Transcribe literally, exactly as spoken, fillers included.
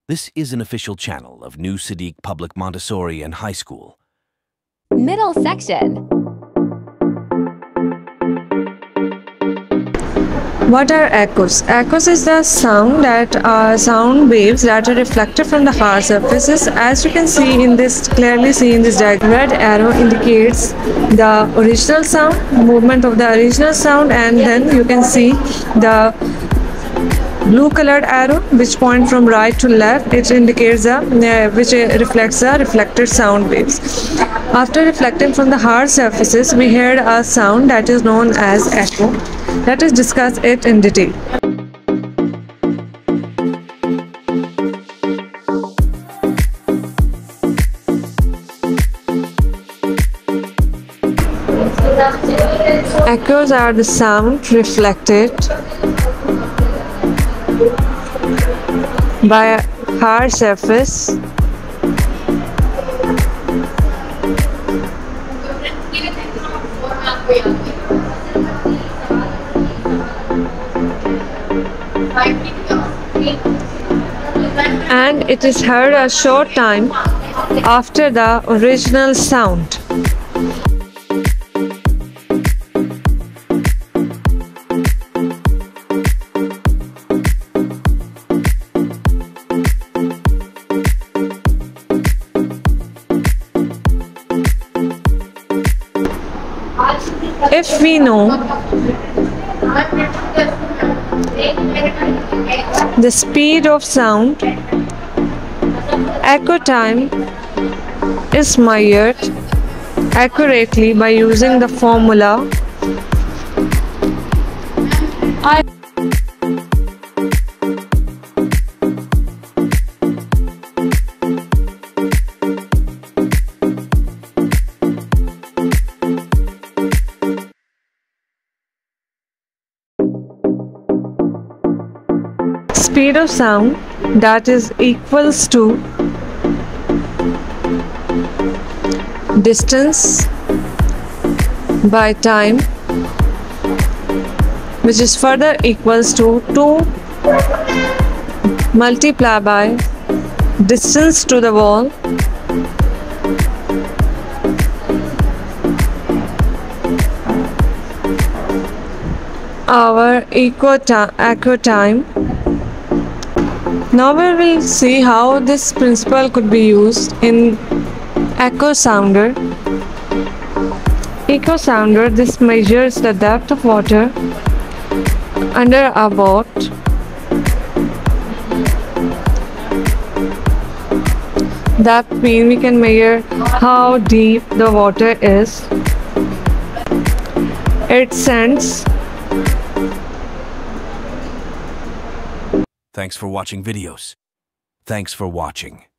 This is an official channel of New Sadiq Public Montessori and High School. Middle section. What are echoes? Echoes is the sound that are sound waves that are reflected from the hard surfaces. As you can see in this, clearly see in this diagram, red arrow indicates the original sound, movement of the original sound, and then you can see the blue colored arrow which point from right to left. It indicates the uh, which reflects the reflected sound waves. After reflecting from the hard surfaces, we heard a sound that is known as echo. Let us discuss it in detail. Echoes are the sound reflected by a hard surface and it is heard a short time after the original sound. If we know the speed of sound, echo time is measured accurately by using the formula I speed of sound, that is equals to distance by time, which is further equals to two multiplied by distance to the wall our echo time. Now we will see how this principle could be used in echo sounder. Echo sounder, this measures the depth of water under a boat. That means we can measure how deep the water is. It sends. Thanks for watching videos. Thanks for watching.